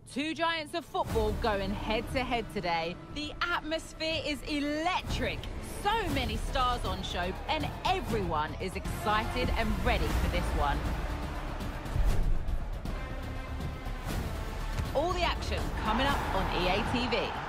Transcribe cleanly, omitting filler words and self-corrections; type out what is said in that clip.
Two giants of football going head-to-head today. The atmosphere is electric. So many stars on show, and everyone is excited and ready for this one. All the action coming up on EA TV.